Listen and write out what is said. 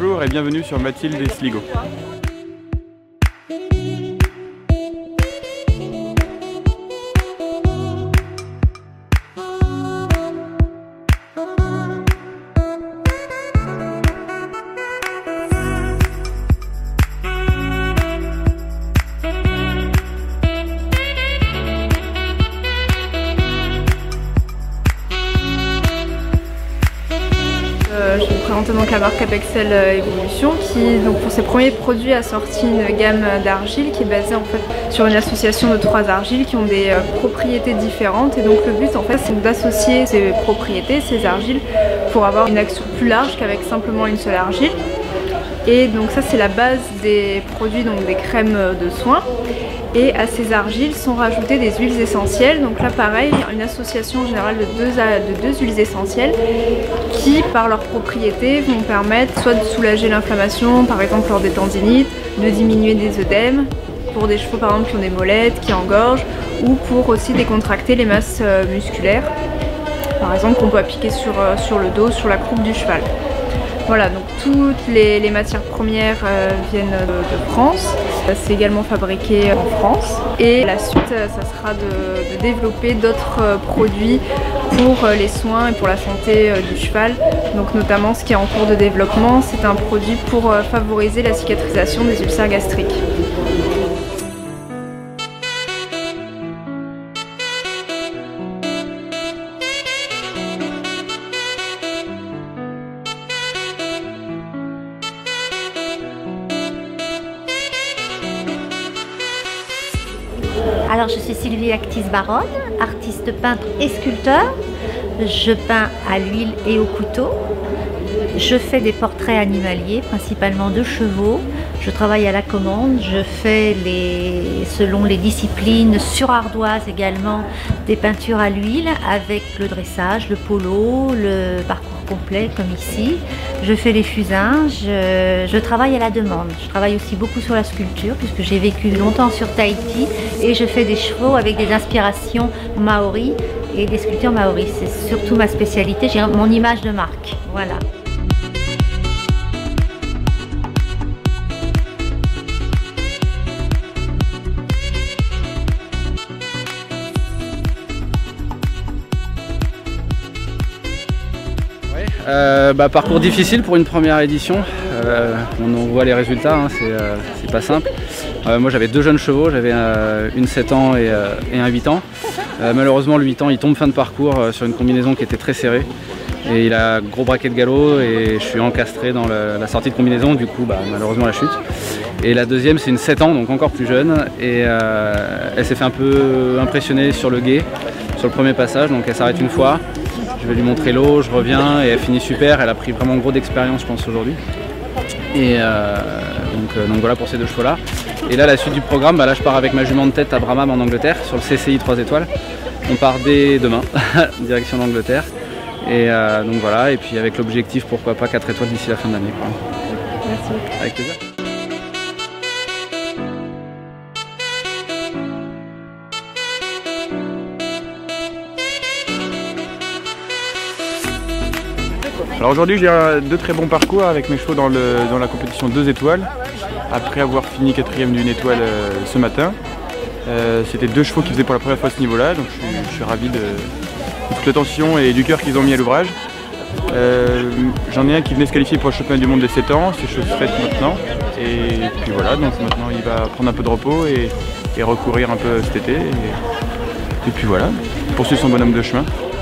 Bonjour et bienvenue sur Mathilde et Sligo. Je vais vous présenter donc la marque Apexel Evolution qui, donc, pour ses premiers produits, a sorti une gamme d'argiles qui est basée en fait sur une association de 3 argiles qui ont des propriétés différentes, et donc le but en fait c'est d'associer ces propriétés, ces argiles, pour avoir une action plus large qu'avec simplement une seule argile. Et donc ça c'est la base des produits, donc des crèmes de soins. Et à ces argiles sont rajoutées des huiles essentielles. Donc là pareil, une association générale de deux huiles essentielles qui par leurs propriétés vont permettre soit de soulager l'inflammation, par exemple lors des tendinites, de diminuer des œdèmes, pour des chevaux par exemple qui ont des molettes, qui engorgent, ou pour aussi décontracter les masses musculaires, par exemple qu'on peut appliquer sur le dos, sur la croupe du cheval. Voilà, donc toutes les matières premières viennent de France. C'est également fabriqué en France. Et la suite, ça sera de développer d'autres produits pour les soins et pour la santé du cheval. Donc notamment ce qui est en cours de développement, c'est un produit pour favoriser la cicatrisation des ulcères gastriques. Alors je suis Sylvie Actis-Baronne, artiste peintre et sculpteur. Je peins à l'huile et au couteau. Je fais des portraits animaliers, principalement de chevaux. Je travaille à la commande, je fais selon les disciplines, sur ardoise également, des peintures à l'huile avec le dressage, le polo, le parcours complet comme ici. Je fais les fusains, je travaille à la demande. Je travaille aussi beaucoup sur la sculpture puisque j'ai vécu longtemps sur Tahiti et je fais des chevaux avec des inspirations maoris et des sculptures maoris. C'est surtout ma spécialité, j'ai mon image de marque. Voilà. Parcours difficile pour une première édition, on voit les résultats, hein, c'est pas simple. Moi j'avais 2 jeunes chevaux, j'avais une 7 ans et un 8 ans. Malheureusement le 8 ans il tombe fin de parcours sur une combinaison qui était très serrée. Et il a gros braquet de galop et je suis encastré dans la sortie de combinaison, du coup malheureusement la chute. Et la deuxième c'est une 7 ans, donc encore plus jeune, et elle s'est fait un peu impressionner sur le gué, sur le premier passage, donc elle s'arrête une fois. Je vais lui montrer l'eau, je reviens et elle finit super, elle a pris vraiment gros d'expérience je pense aujourd'hui. Et donc voilà pour ces 2 chevaux là. Et là la suite du programme, là je pars avec ma jument de tête à Bramham en Angleterre sur le CCI 3 étoiles. On part dès demain, direction l'Angleterre. Et donc voilà, et puis avec l'objectif pourquoi pas 4 étoiles d'ici la fin de l'année. Merci. Avec plaisir. Alors aujourd'hui j'ai 2 très bons parcours avec mes chevaux dans la compétition 2 étoiles, après avoir fini 4e d'une étoile ce matin. C'était 2 chevaux qui faisaient pour la première fois ce niveau-là, donc je suis ravi de toute l'attention et du cœur qu'ils ont mis à l'ouvrage. J'en ai un qui venait se qualifier pour le championnat du monde des 7 ans, c'est chose faite maintenant. Et puis voilà, donc maintenant il va prendre un peu de repos et recourir un peu cet été. Et puis voilà, poursuivre son bonhomme de chemin.